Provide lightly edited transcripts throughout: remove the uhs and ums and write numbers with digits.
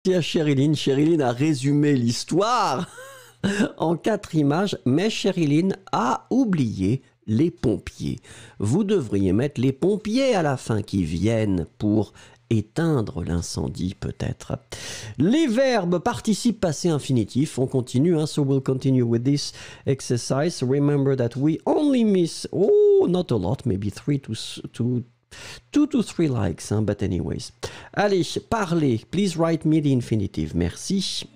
Merci à Sherilyn. Sherilyn a résumé l'histoire en 4 images, mais Sherilyn a oublié les pompiers. Vous devriez mettre les pompiers à la fin qui viennent pour éteindre l'incendie peut-être. Les verbes participe passé infinitif, on continue, hein, so we'll continue with this exercise. Remember that we only miss, not a lot, maybe 2 to 3 likes, hein, but anyways. Allez, parlez, please write me the infinitive, merci.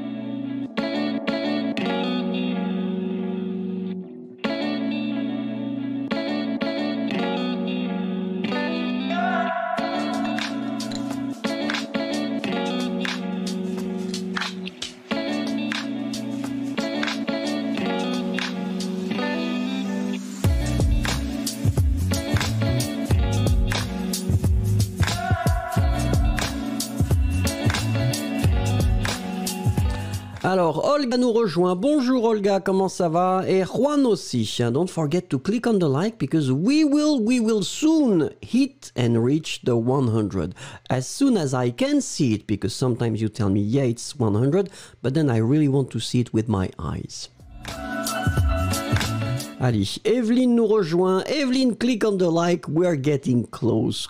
Alors, Olga nous rejoint. Bonjour Olga, comment ça va? Et Juan aussi. Don't forget to click on the like because we will soon hit and reach the 100. As soon as I can see it, because sometimes you tell me, yeah, it's 100, but then I really want to see it with my eyes. Allez, Evelyne nous rejoint. Evelyne, click on the like. We're getting close.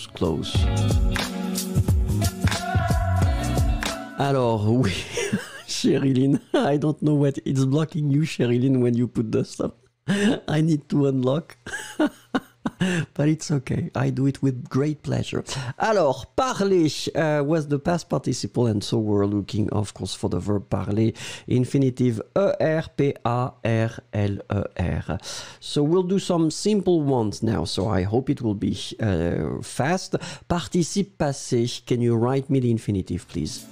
Alors, oui. Sherilyn, I don't know what it's blocking you, Sherilyn, when you put the stuff. I need to unlock. But it's okay. I do it with great pleasure. Alors, parler was the past participle, and so we're looking, of course, for the verb parler, infinitive E-R-P-A-R-L-E-R. So we'll do some simple ones now, so I hope it will be fast. Participe passé, can you write me the infinitive, please?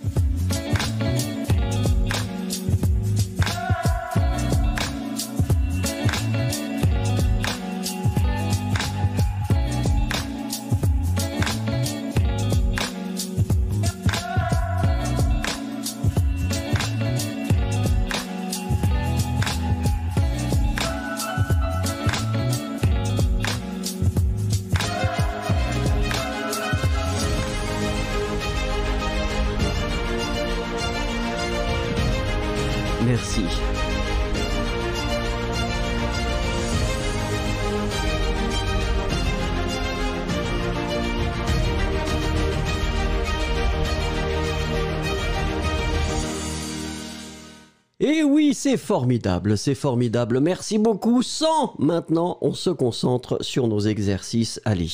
Merci. Et oui, c'est formidable. Merci beaucoup. Maintenant, on se concentre sur nos exercices. Allez.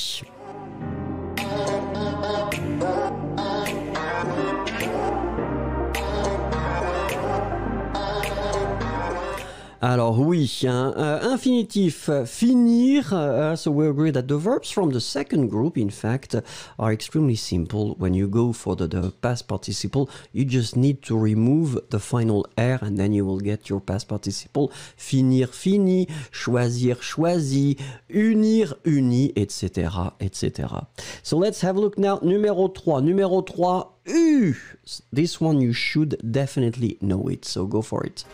Alors oui, infinitif, finir. So we agree that the verbs from the second group, in fact, are extremely simple. When you go for the past participle, you just need to remove the final R and then you will get your past participle. Finir, fini, choisir, choisi, unir, uni, etc., etc. So let's have a look now. Numéro 3. Numéro 3, U. This one you should definitely know it, so go for it.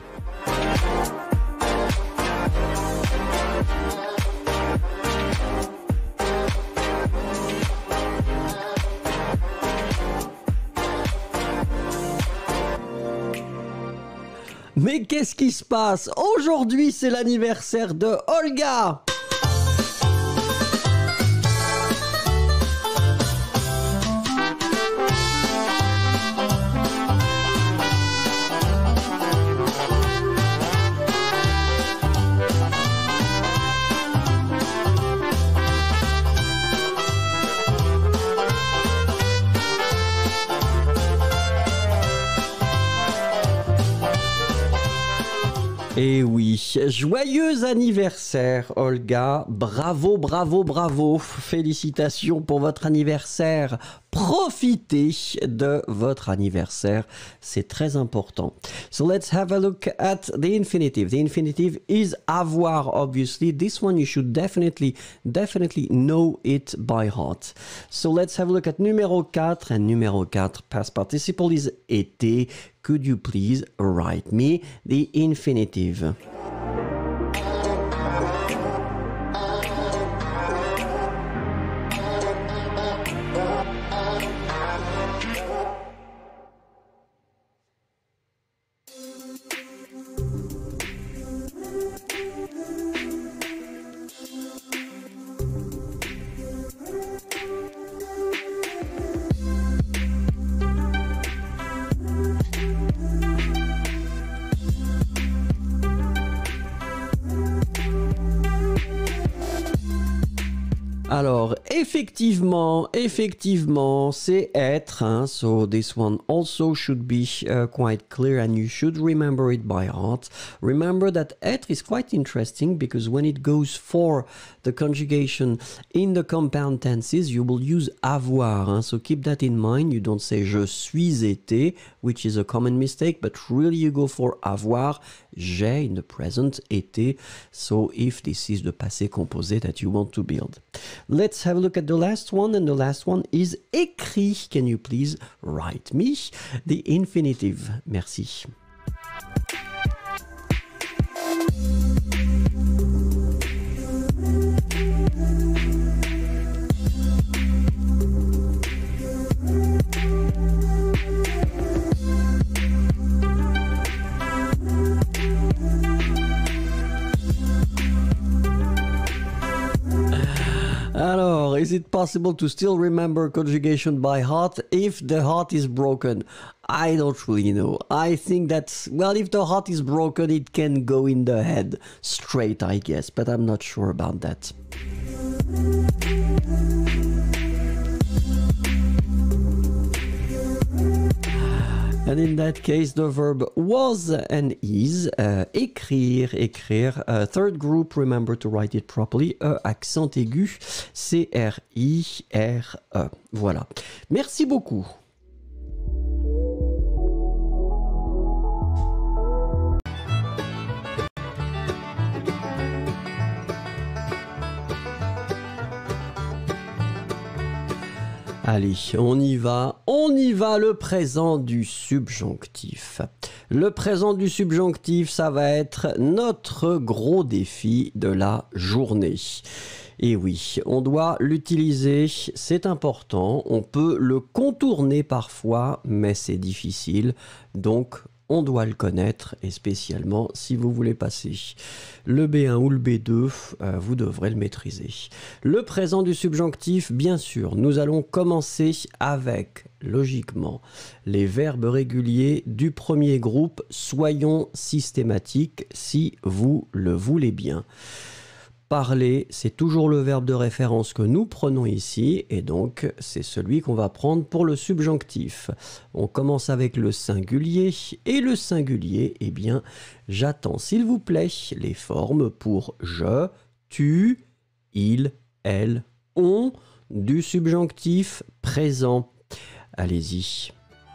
Mais qu'est-ce qui se passe? Aujourd'hui, c'est l'anniversaire de Olga! Et oui, joyeux anniversaire Olga, bravo, bravo, bravo, félicitations pour votre anniversaire, profitez de votre anniversaire, c'est très important. So let's have a look at the infinitive. The infinitive is avoir, obviously. This one you should definitely know it by heart. So let's have a look at numéro 4, and numéro 4, past participle is été. Could you please write me the infinitive? Alors, effectivement, c'est être. Hein? So this one also should be quite clear and you should remember it by heart. Remember that être is quite interesting because when it goes for the conjugation in the compound tenses, you will use avoir. Hein? So keep that in mind. You don't say je suis été, which is a common mistake, but really you go for avoir. J'ai in the present, été. So if this is the passé composé that you want to build. Let's have a look at the last one, and the last one is écrit. Can you please write me the infinitive? Merci. Alors, is it possible to still remember conjugation by heart if the heart is broken? I don't really know. I think that, well, if the heart is broken, it can go in the head straight, I guess, but I'm not sure about that. And in that case, the verb was and is, écrire. Third group, remember to write it properly, accent aigu, C-R-I-R-E. Voilà. Merci beaucoup. Allez, on y va, le présent du subjonctif. Le présent du subjonctif, ça va être notre gros défi de la journée. Et oui, on doit l'utiliser, c'est important, on peut le contourner parfois, mais c'est difficile, donc on doit le connaître, et spécialement si vous voulez passer le B1 ou le B2, vous devrez le maîtriser. Le présent du subjonctif, bien sûr, nous allons commencer avec, logiquement, les verbes réguliers du premier groupe. Soyons systématiques si vous le voulez bien. Parler, c'est toujours le verbe de référence que nous prenons ici, et donc c'est celui qu'on va prendre pour le subjonctif. On commence avec le singulier, et le singulier, eh bien, j'attends s'il vous plaît les formes pour je, tu, il, elle, on, du subjonctif présent. Allez-y.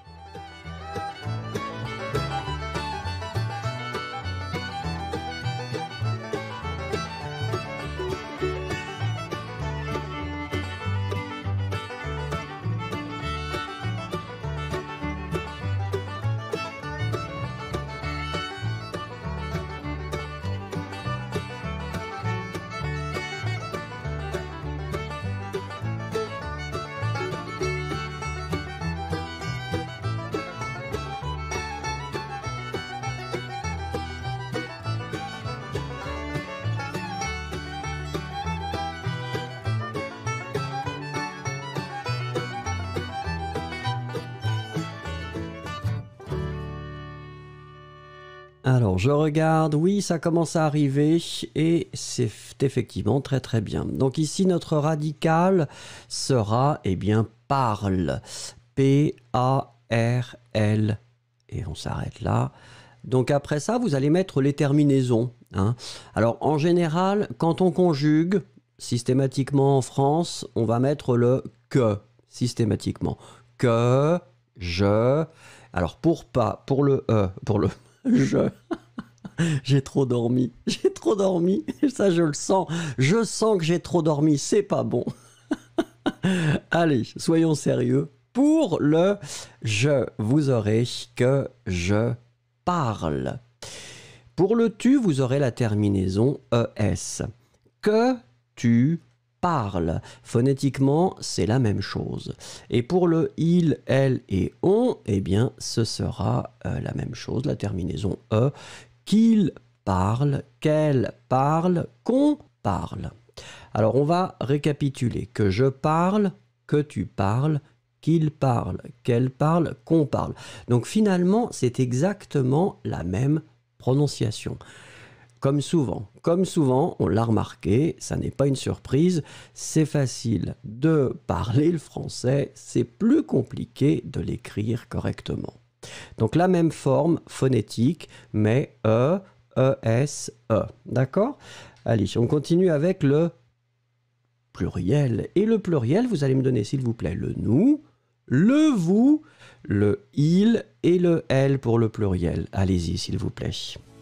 Alors, je regarde, oui, ça commence à arriver et c'est effectivement très très bien. Donc ici, notre radical sera, eh bien, parle. P-A-R-L. Et on s'arrête là. Donc après ça, vous allez mettre les terminaisons. Hein. Alors, en général, quand on conjugue, systématiquement en France, on va mettre le « que » systématiquement. Que, je... Alors, pour le « pour le... Je... J'ai trop dormi, ça je le sens, je sens que j'ai trop dormi, c'est pas bon. Allez, soyons sérieux. Pour le je, vous aurez que je parle. Pour le tu, vous aurez la terminaison ES. Que tu parles. Phonétiquement, c'est la même chose. Et pour le il, elle et on, eh bien, ce sera la même chose, la terminaison E. Qu'il parle, qu'elle parle, qu'on parle. Alors, on va récapituler. Que je parle, que tu parles, qu'il parle, qu'elle parle, qu'on parle. Donc, finalement, c'est exactement la même prononciation. Comme souvent, on l'a remarqué, ça n'est pas une surprise, c'est facile de parler le français, c'est plus compliqué de l'écrire correctement. Donc la même forme phonétique, mais E, ES, E. D'accord? Allez, on continue avec le pluriel. Et le pluriel, vous allez me donner, s'il vous plaît, le nous, le vous, le il et le elle pour le pluriel. Allez-y, s'il vous plaît.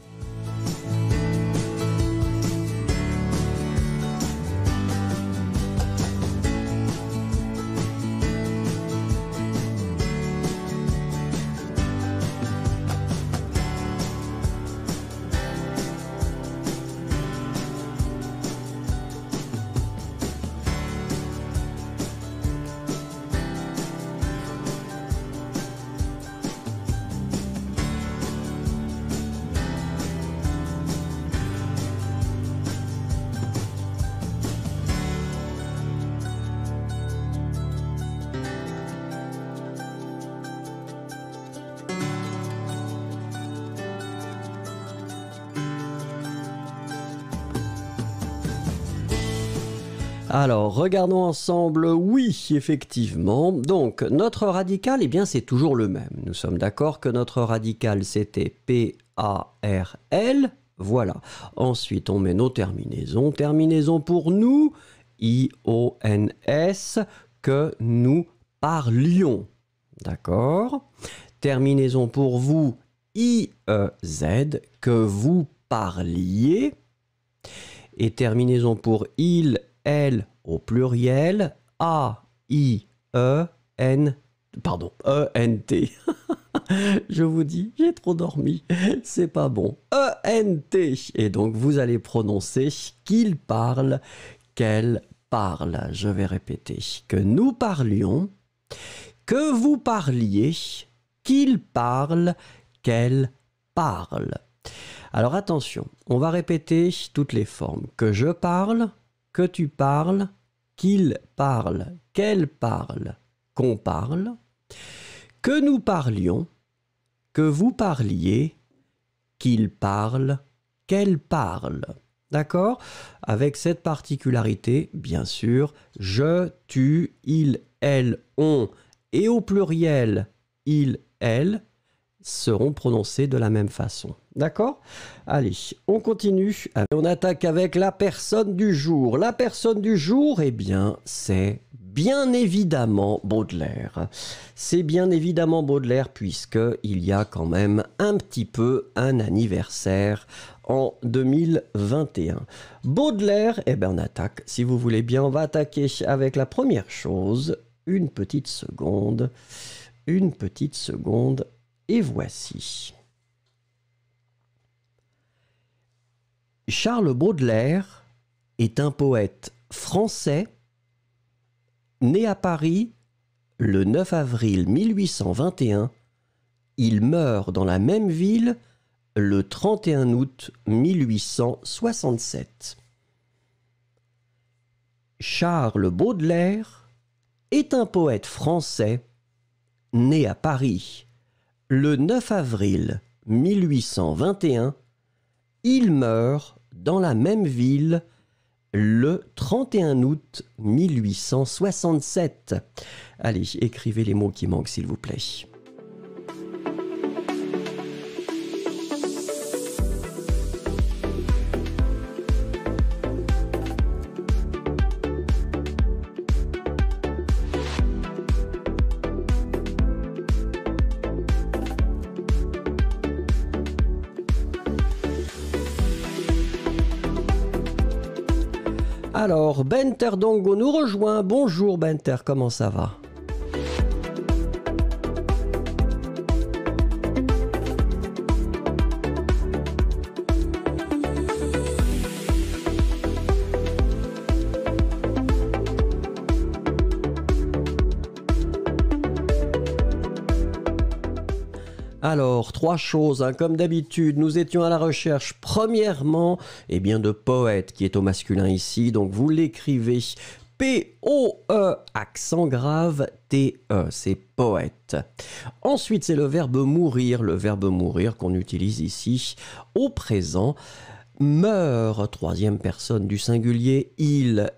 Alors, regardons ensemble. Oui, effectivement. Donc, notre radical, eh bien, c'est toujours le même. Nous sommes d'accord que notre radical, c'était P-A-R-L. Voilà. Ensuite, on met nos terminaisons. Terminaison pour nous, I-O-N-S, que nous parlions. D'accord? Terminaison pour vous, I-E-Z, que vous parliez. Et terminaison pour il, elle au pluriel, E-N-T. Je vous dis, j'ai trop dormi, c'est pas bon. E-N-T. Et donc, vous allez prononcer qu'il parle, qu'elle parle. Je vais répéter. Que nous parlions, que vous parliez, qu'il parle, qu'elle parle. Alors attention, on va répéter toutes les formes. Que je parle, que tu parles, qu'il parle, qu'elle parle, qu'on parle, que nous parlions, que vous parliez, qu'il parle, qu'elle parle. D'accord? Avec cette particularité, bien sûr, je, tu, il, elle, on, et au pluriel, il, elle, seront prononcés de la même façon. D'accord? Allez, on continue. On attaque avec la personne du jour. La personne du jour, eh bien, c'est bien évidemment Baudelaire. C'est bien évidemment Baudelaire puisqu'il y a quand même un petit peu un anniversaire en 2021. Baudelaire, eh bien, on attaque. Si vous voulez bien, on va attaquer avec la première chose. Une petite seconde. Une petite seconde. Et voici. Charles Baudelaire est un poète français né à Paris le 9 avril 1821. Il meurt dans la même ville le 31 août 1867. Charles Baudelaire est un poète français né à Paris le 9 avril 1821, il meurt dans la même ville le 31 août 1867. Allez, écrivez les mots qui manquent, s'il vous plaît. Alors, Benter Dongo nous rejoint. Bonjour Benter, comment ça va? Alors, trois choses, hein. Comme d'habitude, nous étions à la recherche, premièrement, eh bien, de poète, qui est au masculin ici, donc vous l'écrivez P-O-E, accent grave, T-E, c'est poète. Ensuite, c'est le verbe mourir qu'on utilise ici au présent. Meurt, troisième personne du singulier, il,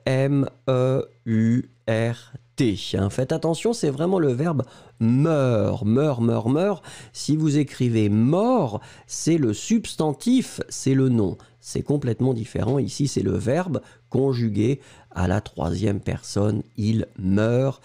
M-E-U-R-T. Faites attention, c'est vraiment le verbe meurt, meurt, meurt, meurt. Si vous écrivez mort, c'est le substantif, c'est le nom. C'est complètement différent. Ici, c'est le verbe conjugué à la troisième personne, il meurt,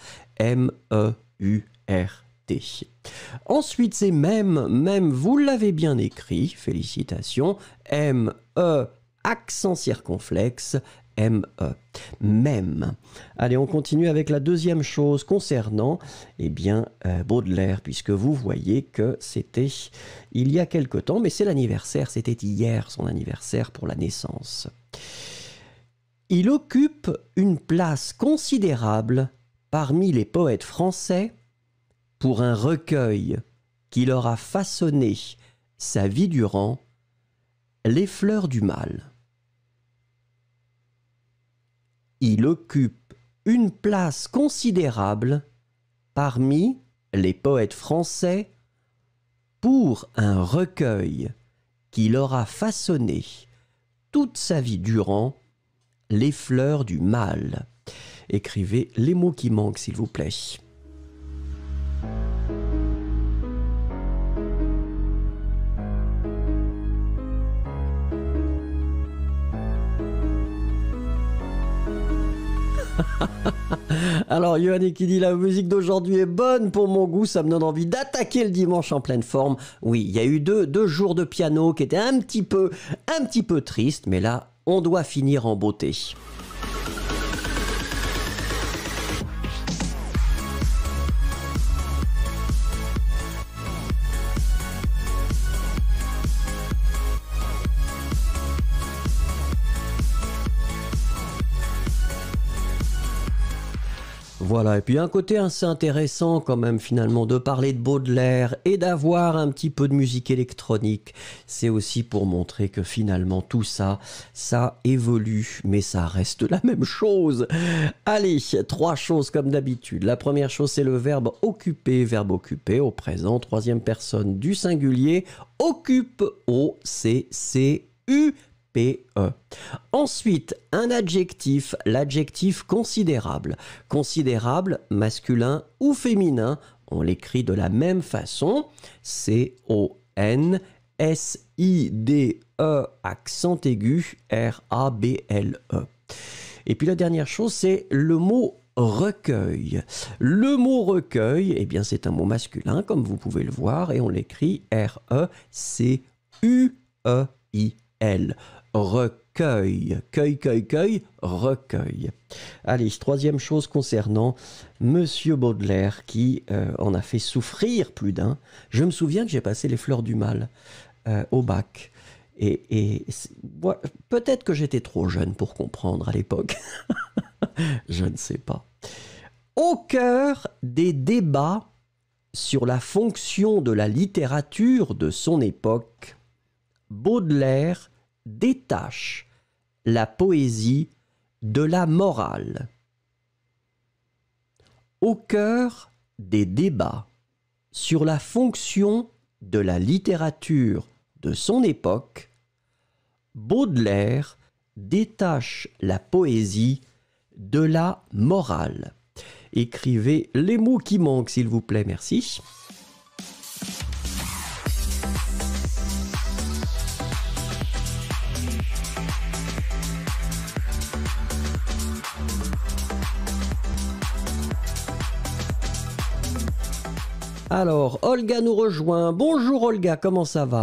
M-E-U-R-T. Ensuite, c'est même, vous l'avez bien écrit, félicitations, M-E, accent circonflexe, M-E, même. Allez, on continue avec la deuxième chose concernant, Baudelaire, puisque vous voyez que c'était il y a quelque temps, mais c'est l'anniversaire, c'était hier son anniversaire pour la naissance. Il occupe une place considérable parmi les poètes français pour un recueil qui leur a façonné sa vie durant, Les fleurs du mal. Il occupe une place considérable parmi les poètes français pour un recueil qui leur a façonné toute sa vie durant, Les fleurs du mal. Écrivez les mots qui manquent, s'il vous plaît. Alors, Yoann qui dit la musique d'aujourd'hui est bonne pour mon goût, ça me donne envie d'attaquer le dimanche en pleine forme. Oui, il y a eu deux jours de piano qui étaient un petit peu tristes, mais là, on doit finir en beauté. Voilà, et puis un côté assez intéressant quand même finalement de parler de Baudelaire et d'avoir un petit peu de musique électronique. C'est aussi pour montrer que finalement tout ça, ça évolue, mais ça reste la même chose. Allez, trois choses comme d'habitude. La première chose, c'est le verbe occuper au présent, troisième personne du singulier, occupe, O-C-C-U. P-E. Ensuite, un adjectif, l'adjectif considérable. Considérable, masculin ou féminin, on l'écrit de la même façon, C-O-N-S-I-D-E, accent aigu, R-A-B-L-E. Et puis la dernière chose, c'est le mot recueil. Le mot recueil, eh bien c'est un mot masculin, comme vous pouvez le voir, et on l'écrit R-E-C-U-E-I-L. Recueil, cueil, recueil. Allez, troisième chose concernant Monsieur Baudelaire qui en a fait souffrir plus d'un. Je me souviens que j'ai passé Les fleurs du mal au bac. Et peut-être que j'étais trop jeune pour comprendre à l'époque. Je ne sais pas. Au cœur des débats sur la fonction de la littérature de son époque, Baudelaire détache la poésie de la morale. Au cœur des débats sur la fonction de la littérature de son époque, Baudelaire détache la poésie de la morale. Écrivez les mots qui manquent, s'il vous plaît, merci. Alors, Olga nous rejoint. Bonjour Olga, comment ça va ?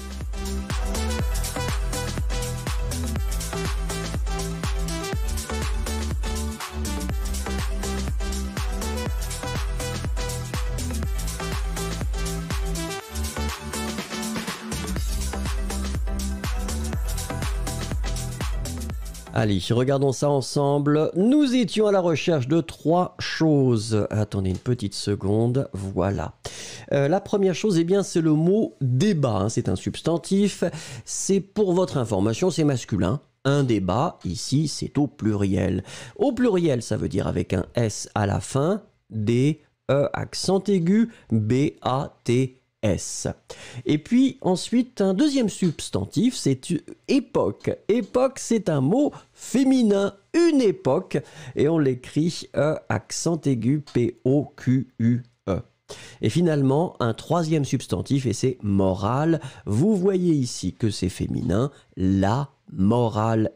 Allez, regardons ça ensemble. Nous étions à la recherche de trois choses. Attendez une petite seconde. Voilà. La première chose, eh bien, c'est le mot débat. C'est un substantif. C'est pour votre information, c'est masculin. Un débat, ici, c'est au pluriel. Au pluriel, ça veut dire avec un S à la fin. D, E, accent aigu, B, A, T, S. Et puis ensuite, un deuxième substantif, c'est époque. Époque, c'est un mot féminin, une époque, et on l'écrit E, accent aigu, P-O-Q-U-E. Et finalement, un troisième substantif, et c'est morale. Vous voyez ici que c'est féminin, la morale,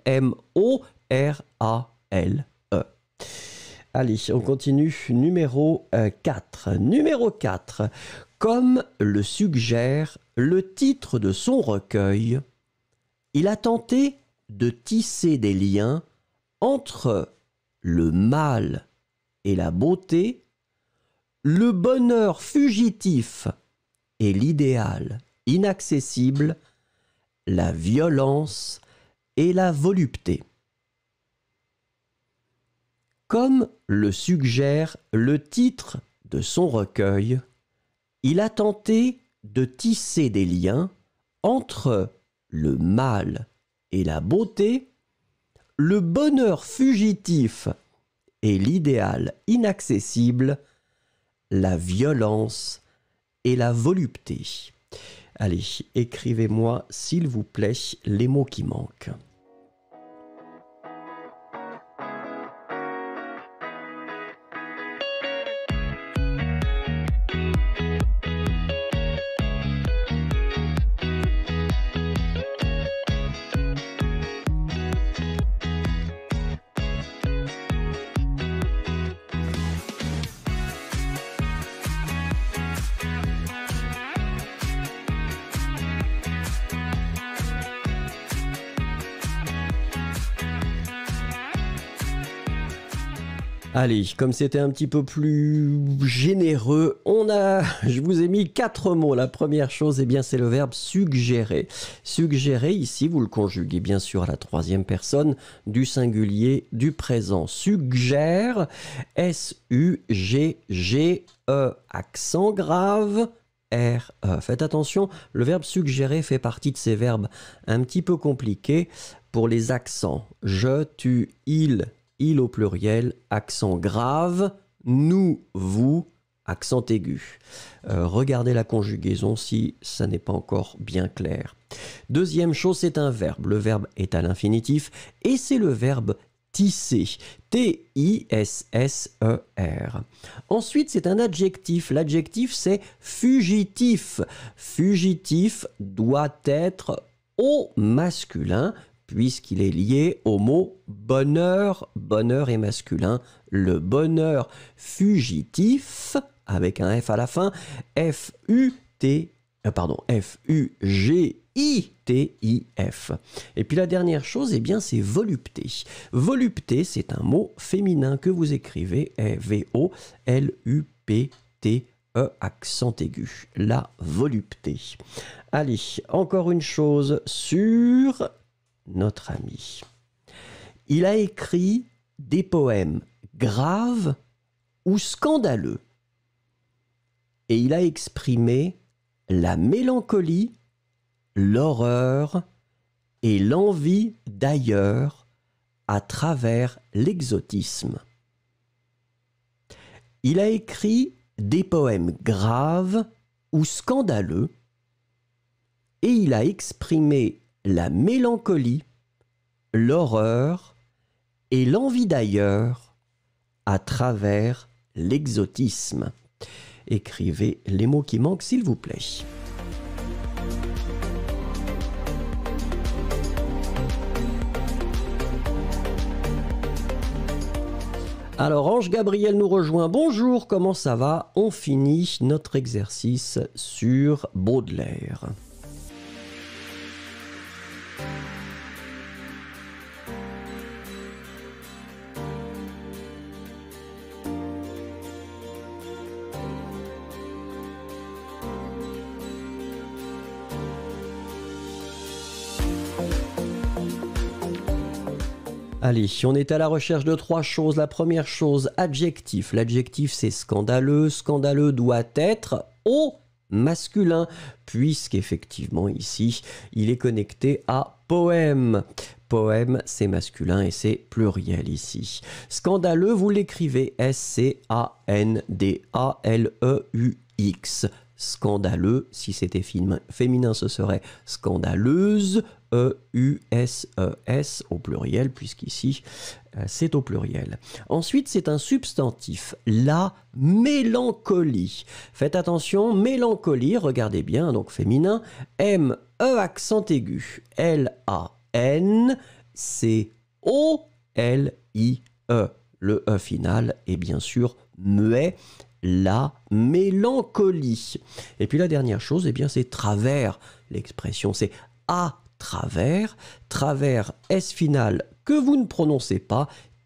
M-O-R-A-L-E. Allez, on continue. Numéro 4. Numéro 4. Comme le suggère le titre de son recueil, il a tenté de tisser des liens entre le mal et la beauté, le bonheur fugitif et l'idéal inaccessible, la violence et la volupté. Comme le suggère le titre de son recueil, il a tenté de tisser des liens entre le mal et la beauté, le bonheur fugitif et l'idéal inaccessible, la violence et la volupté. Allez, écrivez-moi s'il vous plaît les mots qui manquent. Allez, comme c'était un petit peu plus généreux, je vous ai mis 4 mots. La première chose, eh bien, c'est le verbe suggérer. Suggérer, ici, vous le conjuguez bien sûr à la troisième personne du singulier du présent. Suggère, S-U-G-G-E, accent grave, R-E. Faites attention, le verbe suggérer fait partie de ces verbes un petit peu compliqués pour les accents. Je, tu, il au pluriel, accent grave, nous, vous, accent aigu. Regardez la conjugaison si ça n'est pas encore bien clair. Deuxième chose, c'est un verbe. Le verbe est à l'infinitif et c'est le verbe tisser. T-I-S-S-E-R. Ensuite, c'est un adjectif. L'adjectif, c'est fugitif. Fugitif doit être au masculin, puisqu'il est lié au mot bonheur. Bonheur est masculin. Le bonheur fugitif, avec un F à la fin, F-U-G-I-T-I-F. Et puis la dernière chose, eh bien, c'est volupté. Volupté, c'est un mot féminin que vous écrivez V-O-L-U-P-T-E, accent aigu. La volupté. Allez, encore une chose sur notre ami. Il a écrit des poèmes graves ou scandaleux et il a exprimé la mélancolie, l'horreur et l'envie d'ailleurs à travers l'exotisme. Il a écrit des poèmes graves ou scandaleux et il a exprimé la mélancolie, l'horreur et l'envie d'ailleurs à travers l'exotisme. Écrivez les mots qui manquent, s'il vous plaît. Alors, Ange Gabriel nous rejoint. Bonjour, comment ça va? On finit notre exercice sur Baudelaire. Allez, on est à la recherche de 3 choses. La première chose, adjectif. L'adjectif, c'est scandaleux. Scandaleux doit être au masculin, puisqu'effectivement, ici, il est connecté à poème. Poème, c'est masculin et c'est pluriel ici. Scandaleux, vous l'écrivez S-C-A-N-D-A-L-E-U-X. scandaleux. Si c'était féminin, ce serait scandaleuse, E-U-S-E-S au pluriel, puisqu'ici, c'est au pluriel. Ensuite, c'est un substantif, la mélancolie. Faites attention, mélancolie, regardez bien, donc féminin, M-E accent aigu, L-A-N-C-O-L-I-E. Le E final est bien sûr muet, la mélancolie. Et puis la dernière chose, eh bien c'est travers. L'expression c'est à travers. Travers S final que vous ne prononcez pas,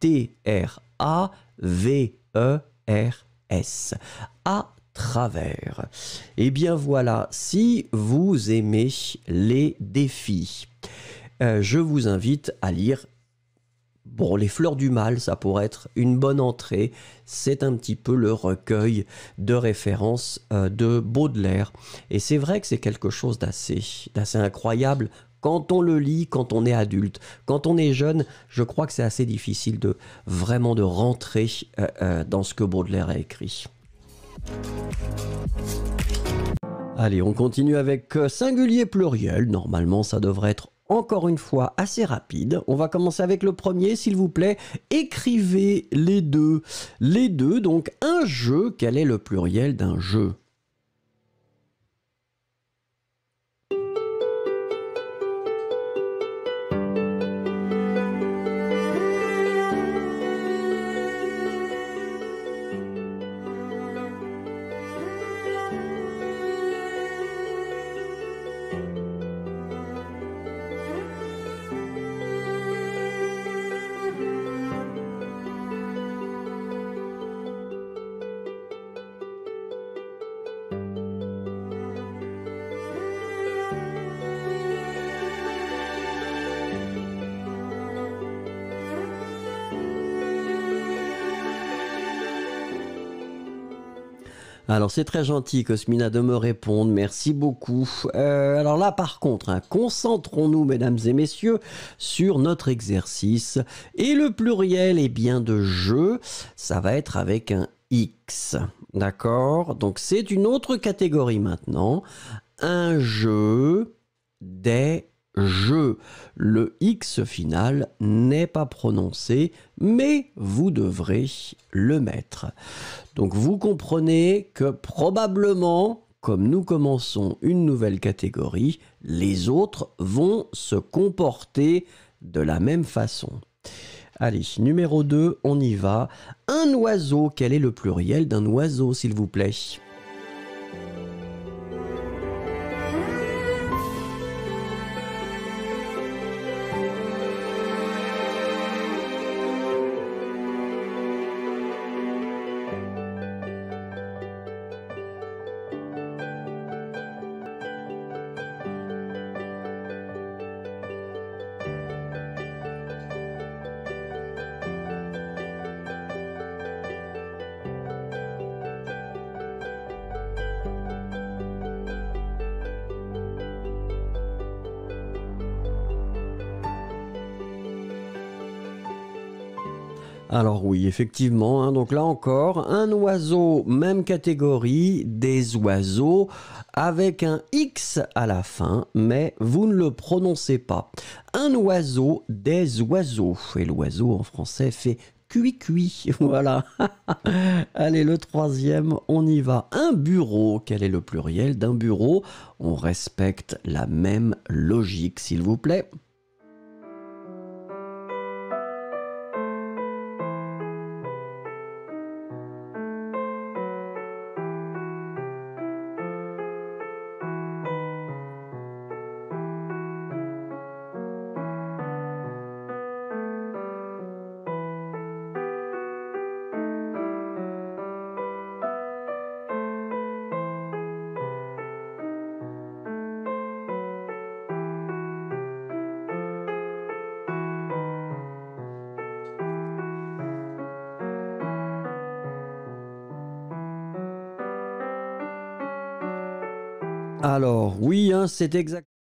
T-R-A-V-E-R-S. À travers. Eh bien voilà, si vous aimez les défis, je vous invite à lire Les Fleurs du Mal, ça pourrait être une bonne entrée. C'est un petit peu le recueil de références de Baudelaire. Et c'est vrai que c'est quelque chose d'assez incroyable quand on le lit, quand on est adulte. Quand on est jeune, je crois que c'est assez difficile de rentrer dans ce que Baudelaire a écrit. Allez, on continue avec singulier pluriel. Normalement, ça devrait être encore une fois assez rapide. On va commencer avec le premier, s'il vous plaît. Écrivez les deux. Les deux, donc un jeu. Quel est le pluriel d'un jeu ? Alors c'est très gentil Cosmina de me répondre, merci beaucoup. Alors là par contre, concentrons-nous mesdames et messieurs sur notre exercice. Et le pluriel est bien de jeu, ça va être avec un X. D'accord ? Donc c'est une autre catégorie maintenant. Un jeu, des jeux. Le X final n'est pas prononcé, mais vous devrez le mettre. Donc vous comprenez que probablement, comme nous commençons une nouvelle catégorie, les autres vont se comporter de la même façon. Allez, numéro 2, on y va. Un oiseau, quel est le pluriel d'un oiseau, s'il vous plaît ? Alors oui, effectivement, donc là encore, un oiseau, même catégorie, des oiseaux, avec un X à la fin, mais vous ne le prononcez pas. Un oiseau, des oiseaux, et l'oiseau en français fait cuit-cuit, voilà. Allez, le troisième, on y va. Un bureau, quel est le pluriel d'un bureau ? On respecte la même logique, s'il vous plaît. Alors, oui, c'est exact.